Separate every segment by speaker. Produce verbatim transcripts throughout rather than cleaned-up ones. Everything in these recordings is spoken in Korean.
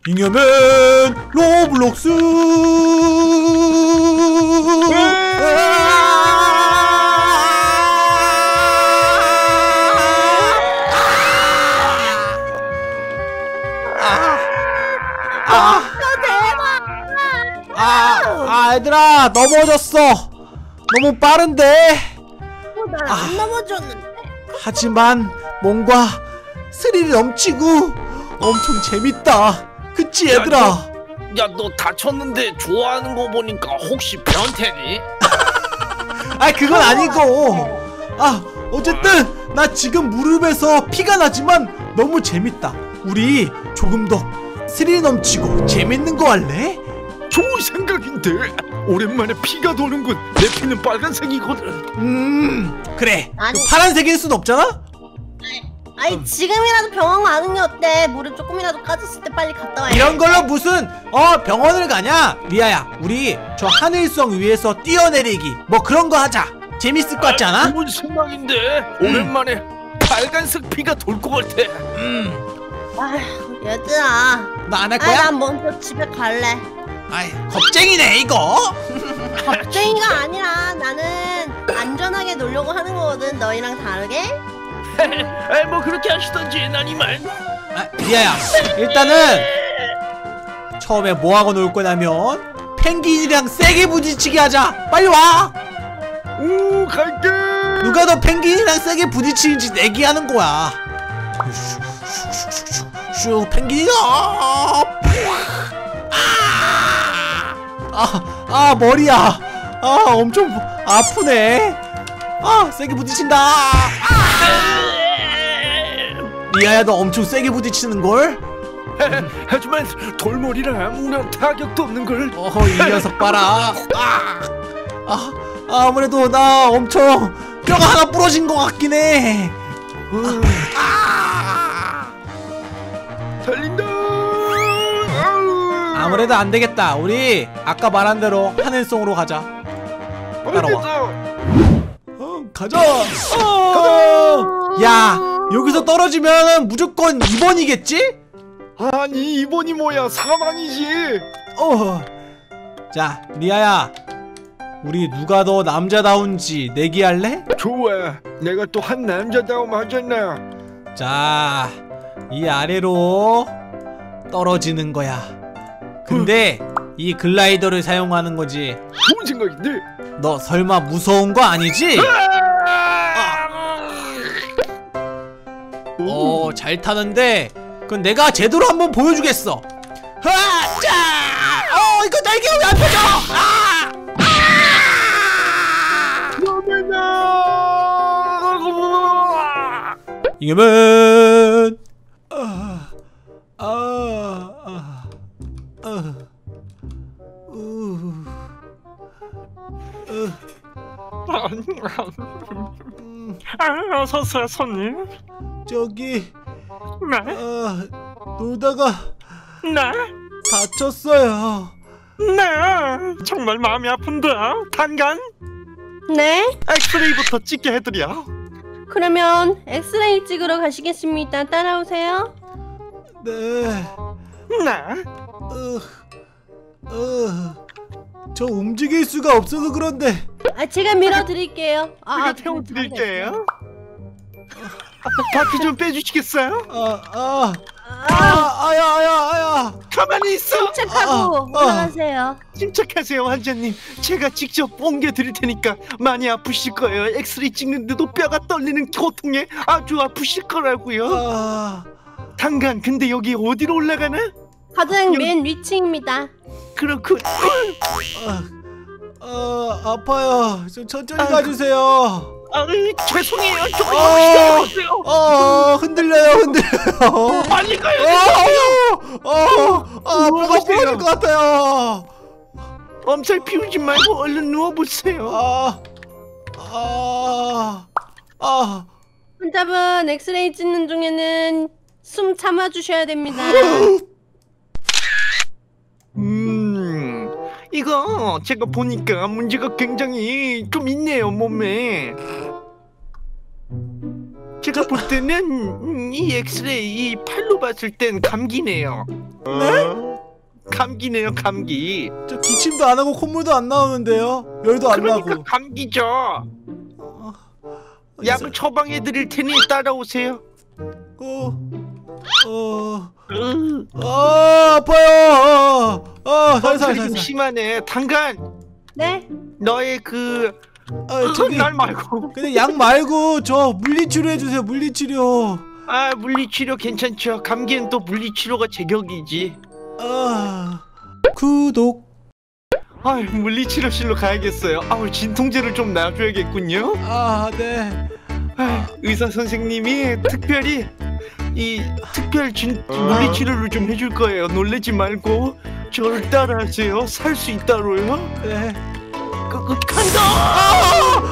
Speaker 1: 잉여맨 로블록스. 아, 아, 아, 얘들아 넘어졌어. 너무 빠른데.
Speaker 2: 어, 난 안 넘어졌는데.
Speaker 1: 하지만 뭔가 스릴이 넘치고 엄청 재밌다. 그치 얘들아?
Speaker 3: 야, 너 다쳤는데 좋아하는 거 보니까 혹시 변태니?
Speaker 1: 아, 그건 아니고. 아, 어쨌든 나 지금 무릎에서 피가 나지만 너무 재밌다. 우리 조금 더 스릴 넘치고 재밌는 거 할래?
Speaker 3: 좋은 생각인데. 오랜만에 피가 도는군. 내 피는 빨간색이거든.
Speaker 1: 음, 그래.
Speaker 2: 아니.
Speaker 1: 그 파란색일 순 없잖아?
Speaker 2: 아니 음. 지금이라도 병원 가는 게 어때? 무릎 조금이라도 까졌을 때 빨리 갔다 와야
Speaker 1: 이런 걸로 무슨 어 병원을 가냐? 리아야, 우리 저 하늘성 위에서 뛰어내리기 뭐 그런 거 하자. 재밌을 것 같지 않아?
Speaker 3: 좋은 생각인데. 음. 오랜만에 빨간색 피가 돌 것 같아.
Speaker 1: 음.
Speaker 2: 아휴, 얘들아.
Speaker 1: 너 안 할
Speaker 2: 아,
Speaker 1: 거야?
Speaker 2: 난 먼저 집에 갈래.
Speaker 1: 아이, 겁쟁이네 이거.
Speaker 2: 겁쟁이가 아니라 나는 안전하게 놀려고 하는 거거든. 너희랑 다르게.
Speaker 3: 에이, 뭐 그렇게 하시던지. 난 이만.
Speaker 1: 아, 리아야, 일단은 처음에 뭐 하고 놀 거냐면 펭귄이랑 세게 부딪히기 하자. 빨리 와.
Speaker 3: 오, 갈게.
Speaker 1: 누가 더 펭귄이랑 세게 부딪히는지 내기하는 거야. 슉, 펭귄이다. 아, 아 머리야. 아, 엄청 아프네. 아, 세게 부딪힌다. 아! 리아야, 너 엄청 세게 부딪히는걸?
Speaker 3: 하지만 돌머리라 아무런 타격도 없는걸.
Speaker 1: 어허, 이 녀석 봐라. 아, 아, 아무래도 나 엄청 뼈가 하나 부러진 것 같긴 해. 아, 아.
Speaker 3: 달린다.
Speaker 1: 아무래도 안 되겠다. 우리 아까 말한 대로 하늘송으로 가자. 따라와. 어, 가자. 어. 가자. 야, 여기서 떨어지면 무조건 이 번이겠지?
Speaker 3: 아니, 이 번이 뭐야? 사망이지.
Speaker 1: 어. 자, 리아야, 우리 누가 더 남자다운지 내기할래?
Speaker 3: 좋아. 내가 또 한 남자다움 하잖아.
Speaker 1: 자, 이 아래로 떨어지는 거야. 근데 이 글라이더를 사용하는 거지.
Speaker 3: 좋은 생각인데.
Speaker 1: 너 설마 무서운 거 아니지? 어, 잘 타는데 그럼 내가 제대로 한번 보여주겠어. 하! 자! 어, 이거 날개 왜 안 펴져? 아! 아! 이겨면 아, 아, 아, 아, 우, 우. 음,
Speaker 4: 아, 어서오세요, 손님.
Speaker 1: 저기
Speaker 4: 네?
Speaker 1: 아, 놀다가
Speaker 4: 네?
Speaker 1: 다쳤어요.
Speaker 4: 네, 정말 마음이 아픈데요. 단간
Speaker 2: 네?
Speaker 4: 엑스레이부터 찍게 해드려.
Speaker 2: 그러면 엑스레이 찍으러 가시겠습니다. 따라오세요.
Speaker 1: 네.
Speaker 4: 네?
Speaker 1: 어, 어, 저 움직일 수가 없어서 그런데.
Speaker 2: 아, 제가 밀어드릴게요. 아,
Speaker 4: 제가 태워드릴게요. 바퀴 좀 빼주시겠어요?
Speaker 1: 아, 아, 아, 아야, 아야, 아야.
Speaker 4: 가만히 있어.
Speaker 2: 침착하고
Speaker 1: 아, 아.
Speaker 2: 올라가세요.
Speaker 4: 침착하세요, 환자님. 제가 직접 옮겨드릴 테니까 많이 아프실 거예요. 엑스레이 찍는데도 뼈가 떨리는 고통에 아주 아프실 거라고요.
Speaker 1: 아,
Speaker 4: 단간, 근데 여기 어디로 올라가나?
Speaker 2: 가장 맨 위층입니다.
Speaker 4: 그렇군.
Speaker 1: 아, 아, 아파요. 좀 천천히 가주세요.
Speaker 4: 아, 죄송해요. 조금
Speaker 1: 어,
Speaker 4: 기다려주세요.
Speaker 1: 어, 흔들려요, 흔들려요.
Speaker 4: 빨리 가요.
Speaker 1: 어, 어, 아, 뼈가 부러질 것 같아요.
Speaker 4: 엄살 피우지 말고 얼른 누워보세요.
Speaker 1: 아, 아, 아.
Speaker 2: 환자분 엑스레이 찍는 중에는 숨 참아주셔야 됩니다.
Speaker 4: 음, 이거 제가 보니까 문제가 굉장히 좀 있네요, 몸에. 제가 볼 때는 이 엑스레이 팔로 봤을 땐 감기네요. 네? 감기네요, 감기.
Speaker 1: 저 기침도 안 하고 콧물도 안 나오는데요. 열도 안
Speaker 4: 그러니까
Speaker 1: 나고.
Speaker 4: 감기죠.
Speaker 1: 어,
Speaker 4: 약을 처방해 드릴 테니 따라오세요.
Speaker 1: 어, 어,
Speaker 4: 으,
Speaker 1: 아 아파요. 아 살살
Speaker 4: 살이 좀
Speaker 1: 살살.
Speaker 4: 심하네. 당간,
Speaker 2: 네?
Speaker 4: 너의 그
Speaker 1: 아 저기
Speaker 4: 날 말고.
Speaker 1: 근데 약 말고 저 물리치료 해주세요. 물리치료.
Speaker 4: 아, 물리치료 괜찮죠. 감기엔 또 물리치료가 제격이지.
Speaker 1: 아 구독.
Speaker 4: 아, 물리치료실로 가야겠어요. 아우, 진통제를 좀 놔줘야겠군요.
Speaker 1: 아 네.
Speaker 4: 아, 의사 선생님이 특별히 이 특별 진 물리치료를 좀 해줄 거예요. 놀래지 말고 저를 따라하세요. 살 수 있다로요.
Speaker 1: 네.
Speaker 4: 그, 그 간다.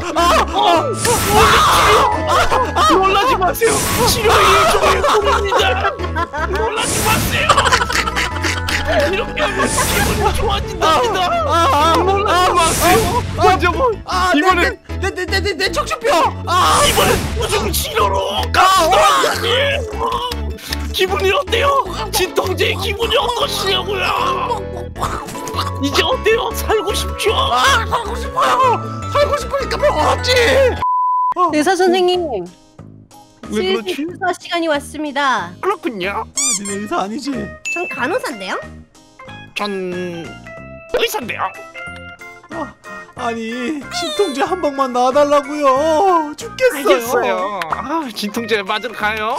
Speaker 4: 물리치료. 놀라지 마세요. 치료의 일종의 꿈입니다. 놀라지 마세요. 이렇게 하면 기분이 좋아진답니다. 놀라지 마세요. 먼저 뭐
Speaker 1: 아
Speaker 4: 이번엔
Speaker 1: 내내내내 척추뼈. 아
Speaker 4: 이번엔 무슨 치료로 가보도록 기분이 어때요? 진통제의 기분이 어떠시냐고요? 이제 어때요? 살고 싶죠?
Speaker 1: 아 살고 싶어요. 살고 싶으니까 병원 왔지.
Speaker 2: 의사 선생님,
Speaker 4: 왜 그렇지?
Speaker 2: 슬슬 주사 시간이 왔습니다.
Speaker 4: 그렇군요.
Speaker 1: 아, 니네 의사 아니지?
Speaker 2: 전 간호사인데요?
Speaker 4: 전 의사인데요.
Speaker 1: 아, 아니 진통제 한 방만 놔달라고요. 죽겠어요.
Speaker 4: 알겠어요. 아, 진통제 맞으러 가요.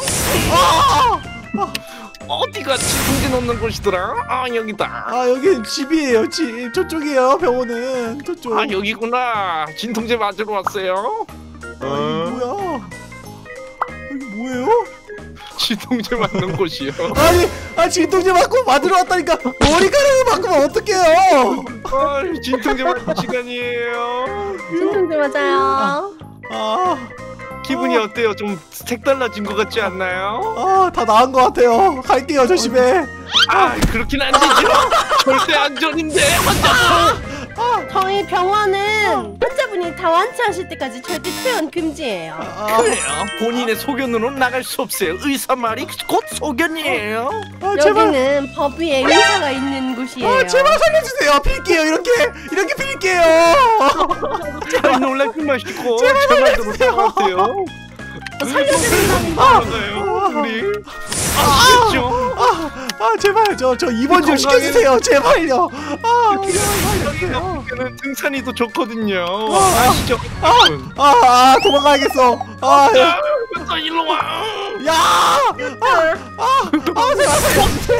Speaker 4: 어디가 진통제 놓는 곳이더라? 아, 여기다.
Speaker 1: 아 여기 집이에요. 집 저쪽이에요. 병원은 저쪽.
Speaker 4: 아, 여기구나. 진통제 맞으러 왔어요.
Speaker 1: 아, 이게 뭐야? 여기 뭐예요?
Speaker 4: 진통제 맞는 곳이요.
Speaker 1: 아니 아 진통제 맞고 맞으러 왔다니까 머리카락을 바꾸면 어떡해요?
Speaker 4: 아, 진통제 맞는 시간이에요.
Speaker 2: 진통제 맞아요.
Speaker 1: 아,
Speaker 4: 기분이 어때요? 좀 색달라진 것 같지 않나요?
Speaker 1: 아, 다 나은 것 같아요. 갈게요, 저 집에.
Speaker 4: 아, 그렇긴 안 되죠. 절대 안전인데 환자.
Speaker 2: 저희 병원은 환자분이 다 완치하실 때까지 절대 퇴원 금지예요.
Speaker 1: 아,
Speaker 4: 그래요. 본인의 소견으로 나갈 수 없어요. 의사 말이 곧 소견이에요.
Speaker 1: 아, 제발,
Speaker 2: 여기는 법 위에 의사가 있는 곳이에요.
Speaker 1: 아, 제발 살려주세요. 빌게요, 이렇게, 이렇게 빌게요.
Speaker 4: 잘 놀라지 마시고 제 말대로 따라오세요.
Speaker 2: 살려드린다니까.
Speaker 4: 그러나요, 우리? 아시겠죠?
Speaker 1: 아, 아, 제발, 저, 저 입원 좀 시켜주세요, 제발요. 아,
Speaker 4: 는 등산이 더 좋거든요. 아시죠?
Speaker 1: 아, 아, 도망가야겠어. 아, 야,
Speaker 4: 야, 너 일로 와.
Speaker 1: 야, 아, 아, 아, 제발 살려주세요.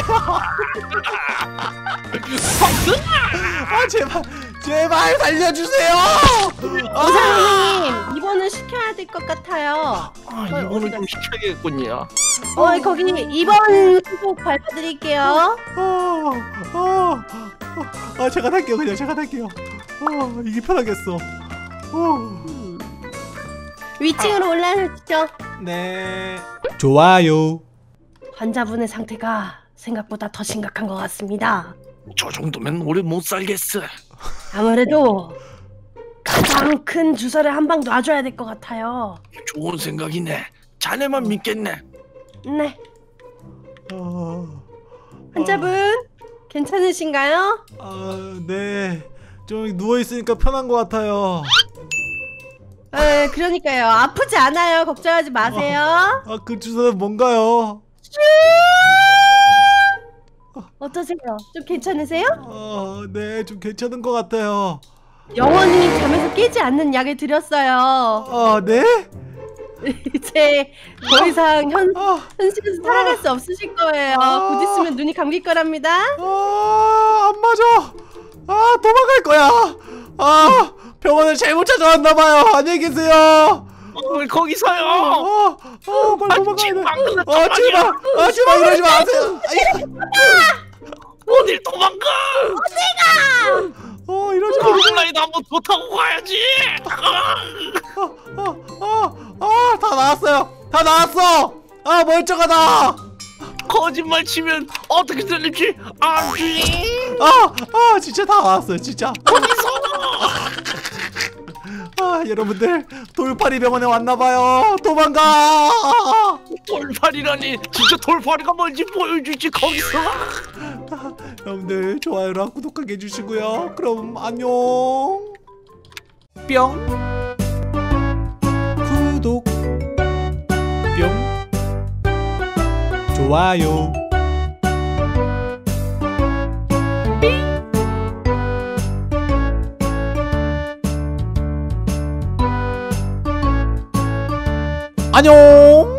Speaker 1: 아, 제발, 제발 살려주세요. 아,
Speaker 2: 의사님 입원을 시켜야 될 것 같아요.
Speaker 4: 아, 이번은 좀 시켜야겠군요.
Speaker 2: 어 거기 입원 수속 밟아드릴게요.
Speaker 1: 아, 아, 아, 제가 탈게요. 그냥 제가 탈게요. 아, 이게 편하겠어. 어.
Speaker 2: 위층으로 올라주시죠.
Speaker 1: 네. 좋아요.
Speaker 2: 환자분의 상태가 생각보다 더 심각한 것 같습니다.
Speaker 4: 저 정도면 오래 못 살겠어.
Speaker 2: 아무래도 가장 큰 주사를 한 방 놔줘야 될 것 같아요.
Speaker 4: 좋은 생각이네. 자네만 믿겠네.
Speaker 2: 네.
Speaker 1: 아,
Speaker 2: 환자분 괜찮으신가요?
Speaker 1: 아, 네. 좀 누워 있으니까 편한 것 같아요.
Speaker 2: 네, 그러니까요. 아프지 않아요. 걱정하지 마세요.
Speaker 1: 아, 그 주사는 뭔가요?
Speaker 2: 어떠세요? 좀 괜찮으세요?
Speaker 1: 아, 네, 좀 괜찮은 것 같아요.
Speaker 2: 영원히 잠에서 깨지 않는 약을 드렸어요.
Speaker 1: 아, 네?
Speaker 2: 이제 더 이상 현,
Speaker 1: 아,
Speaker 2: 현실에서 살아갈 수 없으실 거예요.
Speaker 1: 아.
Speaker 2: 곧 있으면 눈이 감길 거랍니다.
Speaker 1: 아, 안 맞아. 아, 도망갈 거야. 아, 병원을 잘못 찾아왔나 봐요. 안녕히 계세요.
Speaker 4: 어, 거기서요.
Speaker 1: 아, 아, 빨리 도망가야 돼.
Speaker 4: 지금 방금
Speaker 1: 아, 제발, 아, 제발 이러지 마세요. 아이,
Speaker 4: 어딜 도망가?
Speaker 1: 어, 이러지 마.
Speaker 4: 온라인 한번 더 타고 가야지.
Speaker 1: 아, 아, 아, 아, 다 나왔어요. 다 나왔어. 아, 멀쩡하다.
Speaker 4: 거짓말 치면 어떻게 들릴지 알지?
Speaker 1: 아, 아, 진짜 다 나왔어요, 진짜.
Speaker 4: 거기서
Speaker 1: 아, 여러분들 돌팔이 병원에 왔나봐요. 도망가.
Speaker 4: 돌팔이라니 진짜 돌팔이가 뭔지 보여주지 거기서.
Speaker 1: 여러분들 좋아요랑 구독하게 해주시고요. 그럼 안녕. 뿅. 구독. 뿅. 좋아요. 안녕.